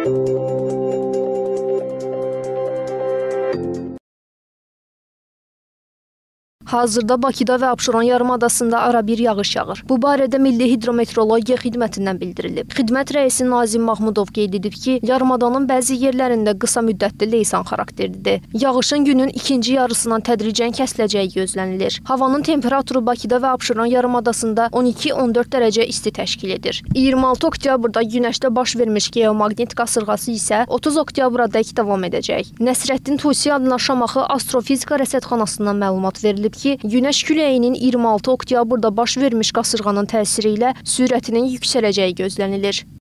Hazırda Bakıda və Abşeron yarımadasında ara bir yağış yağır. Bu barədə Milli Hidrometeorologiya Xidmətindən bildirilib. Xidmət rəisi Nazim Mahmudov qeyd edib ki, yarımadanın bəzi yerlərində qısa müddətli leysan xarakterlidir. Yağışın günün ikinci yarısından tədricən kəsiləcəyi gözlənilir. Havanın temperaturu Bakıda və Abşeron yarımadasında 12-14 dərəcə isti təşkil edir. 26 oktyabrda Günəşdə baş vermiş geomaqnit qasırğası isə 30 oktyabrədək davam edəcək. Nəsrəddin Tusi adına Şamaxı Astrofizika Rəsədxanasından məlumat verilib ki, Günəş küləyinin 26 oktyabrda baş vermiş qasırğanın təsiri ilə sürətinin yüksələcəyi gözlənilir.